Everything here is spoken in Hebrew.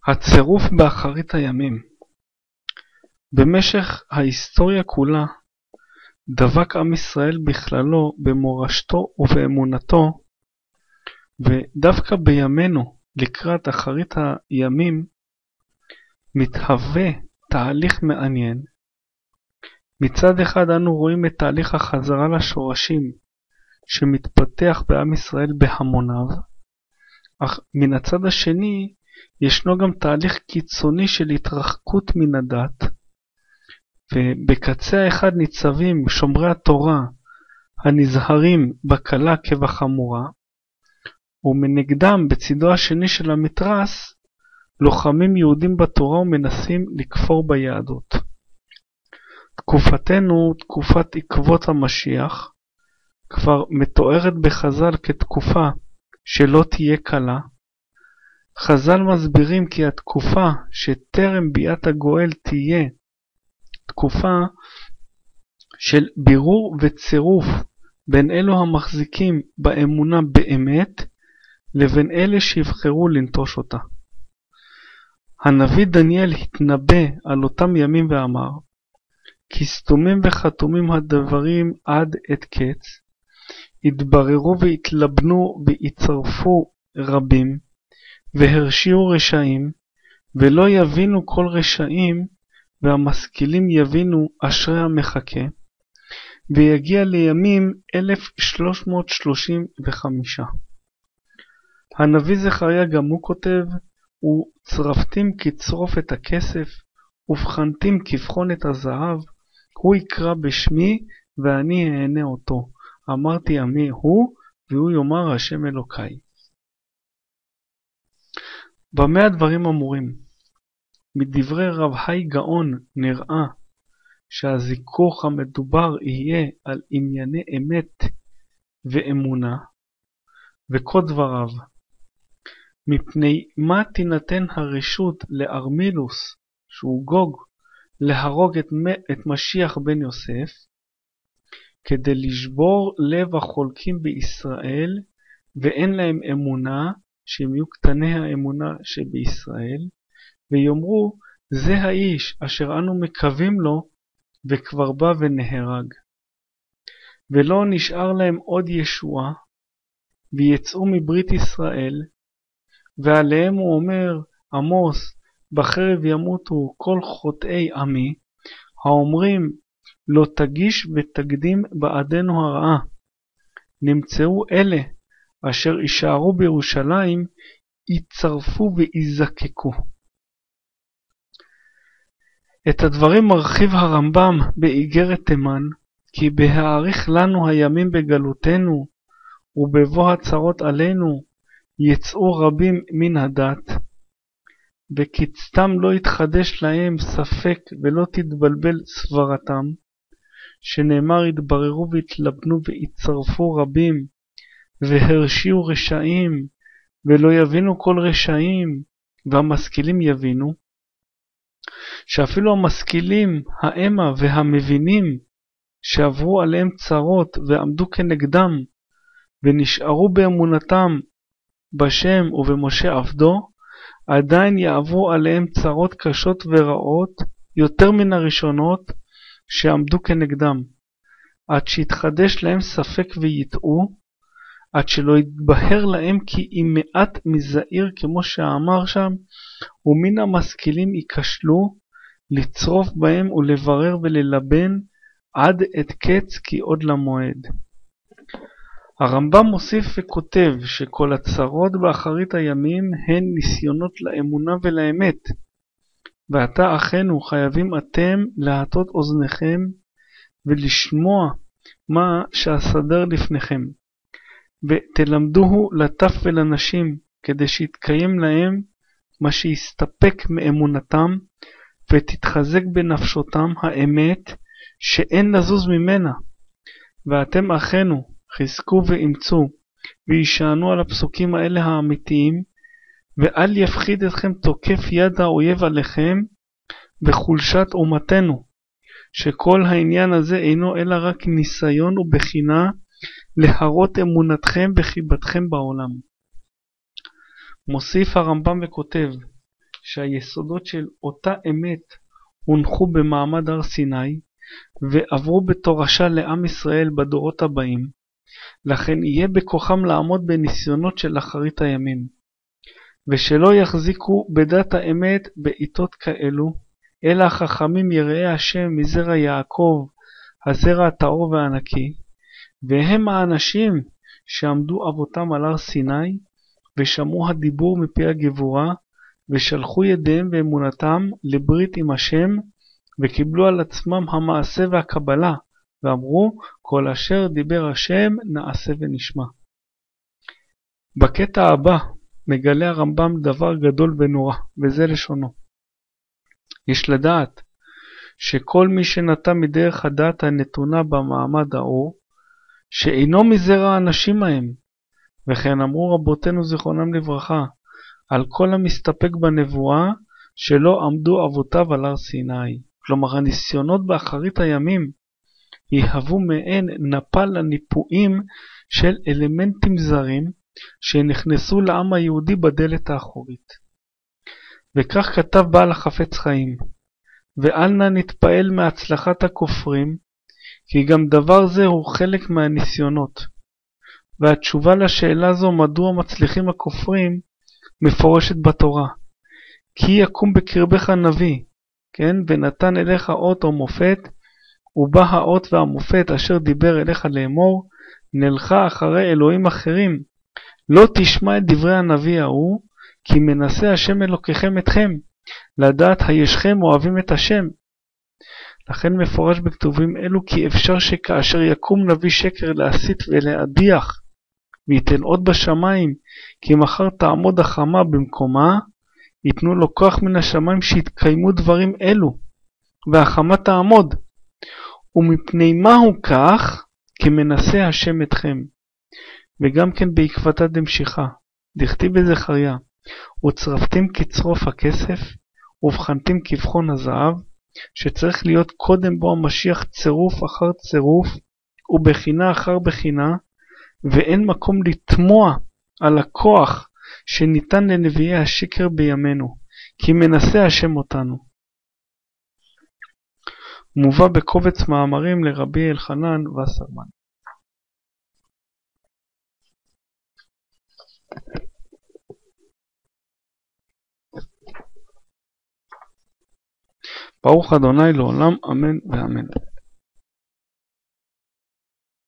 הצירוף באחרית הימים. במשך ההיסטוריה כולה דבק עם ישראל בכללו במורשתו ובאמונתו, ודווקא בימינו לקראת אחרית הימים מתהווה תהליך מעניין. מצד אחד אנו רואים את תהליך החזרה לשורשים שמתפתח בעם ישראל בהמוניו, אך מן הצד השני ישנו גם תהליך קיצוני של התרחקות מן הדת, ובקצה האחד ניצבים שומרי התורה הנזהרים בקלה כבחמורה, ומנגדם בצדו השני של המתרס לוחמים יהודים בתורה ומנסים לכפור ביהדות. תקופתנו, תקופת עקבות המשיח, כבר מתוארת בחז"ל כתקופה שלא תהיה קלה. חז"ל מסבירים כי התקופה שטרם ביאת הגואל תהיה תקופה של בירור וצירוף בין אלו המחזיקים באמונה באמת לבין אלה שיבחרו לנטוש אותה. הנביא דניאל התנבא על אותם ימים ואמר, כי סתומים וחתומים הדברים עד עת קץ, התבררו והתלבנו והצטרפו רבים, והרשיעו רשעים, ולא יבינו כל רשעים, והמשכילים יבינו אשרי המחכה, ויגיע לימים 1335. הנביא זכריה גם הוא כותב, וצרפתים כצרוף את הכסף, ובחנתים כבחון את הזהב, הוא יקרא בשמי ואני אענה אותו. אמרתי עמי הוא, והוא יאמר השם אלוקי. במה הדברים אמורים? מדברי רב חי גאון נראה שהזיכוך המדובר יהיה על ענייני אמת ואמונה, וכל דבריו, מפני מה תינתן הרשות לארמילוס, שהוא גוג, להרוג את משיח בן יוסף, כדי לשבור לב החולקים בישראל, ואין להם אמונה, שהם יהיו קטני האמונה שבישראל, ויאמרו, זה האיש אשר אנו מקווים לו, וכבר בא ונהרג. ולא נשאר להם עוד ישועה, ויצאו מברית ישראל, ועליהם הוא אומר, עמוס, בחרב ימותו כל חוטאי עמי, האומרים, לא תגיש ותקדים בעדנו הרעה. נמצאו אלה אשר יישארו בירושלים, יצרפו ויזקקו. את הדברים מרחיב הרמב"ם באיגרת תימן, כי בהאריך לנו הימים בגלותנו, ובבוא הצרות עלינו, יצאו רבים מן הדת, וקצתם לא יתחדש להם ספק ולא תתבלבל סברתם, שנאמר יתבררו והתלבנו ויצרפו רבים, והרשיעו רשעים, ולא יבינו כל רשעים, והמשכילים יבינו, שאפילו המשכילים, האמה והמבינים, שעברו עליהם צרות ועמדו כנגדם, ונשארו באמונתם בשם ובמשה עבדו, עדיין יעברו עליהם צרות קשות ורעות, יותר מן הראשונות שעמדו כנגדם, עד שיתחדש להם ספק ויטעו, עד שלא יתבהר להם כי אם מעט מזעיר כמו שאמר שם, ומן המשכילים ייכשלו, לצרוף בהם ולברר וללבן, עד את קץ כי עוד למועד. הרמב"ם מוסיף וכותב שכל הצרות באחרית הימים הן ניסיונות לאמונה ולאמת, ועתה אחינו חייבים אתם להטות אוזניכם ולשמוע מה שאסדר לפניכם, ותלמדוהו לטף ולנשים, כדי שיתקיים להם מה שיסתפק מאמונתם, ותתחזק בנפשותם האמת שאין לזוז ממנה. ואתם אחינו חזקו ואמצו, וישענו על הפסוקים האלה האמיתיים, ואל יפחיד אתכם תוקף יד האויב עליכם, בחולשת אומתנו, שכל העניין הזה אינו אלא רק ניסיון ובחינה, להראות אמונתכם וחיבתכם בעולם. מוסיף הרמב"ם וכותב, שהיסודות של אותה אמת הונחו במעמד הר סיני ועברו בתורשה לעם ישראל בדורות הבאים, לכן יהיה בכוחם לעמוד בניסיונות של אחרית הימים, ושלא יחזיקו בדת האמת בעיתות כאלו, אלא החכמים יראי השם מזרע יעקב, הזרע הטהור והנקי, והם האנשים שעמדו אבותם על הר סיני, ושמעו הדיבור מפי הגבורה, ושלחו ידיהם ואמונתם לברית עם השם, וקיבלו על עצמם המעשה והקבלה, ואמרו, כל אשר דיבר השם נעשה ונשמע. בקטע הבא מגלה הרמב"ם דבר גדול ונורא, וזה לשונו. יש לדעת שכל מי שנטע מדרך הדעת הנתונה במעמד האור, שאינו מזרע האנשים ההם, וכן אמרו רבותינו זיכרונם לברכה, על כל המסתפק בנבואה שלא עמדו אבותיו על הר סיני. כלומר, הניסיונות באחרית הימים יהוו מעין נפל הניפויים של אלמנטים זרים שנכנסו לעם היהודי בדלת האחורית. וכך כתב בעל החפץ חיים, ואל נא נתפעל מהצלחת הכופרים, כי גם דבר זה הוא חלק מהניסיונות. והתשובה לשאלה זו מדוע מצליחים הכופרים מפורשת בתורה. כי יקום בקרבך נביא, כן? ונתן אליך אות או מופת, ובא האות והמופת אשר דיבר אליך לאמור, נלכה אחרי אלוהים אחרים, לא תשמע את דברי הנביא ההוא, כי מנסה השם אלוקיכם אתכם, לדעת הישכם אוהבים את השם. לכן מפורש בכתובים אלו כי אפשר שכאשר יקום נביא שקר להסית ולהדיח, ויתן עוד בשמיים, כי מחר תעמוד החמה במקומה, ייתנו לו כוח מן השמיים שיתקיימו דברים אלו, והחמה תעמוד. ומפני מהו כך? כי מנסה השם אתכם. וגם כן בעקבתא דמשיחא, דכתיב בזכריה, וצרפתם כצרוף הכסף, ובחנתם כבחון הזהב, שצריך להיות קודם בו המשיח צירוף אחר צירוף, ובחינה אחר בחינה, ואין מקום לתמוע על הכוח שניתן לנביאי השקר בימינו, כי מנסה השם אותנו. מובא בקובץ מאמרים לרבי אלחנן וסרמן. ברוך אדוני לעולם, אמן ואמן.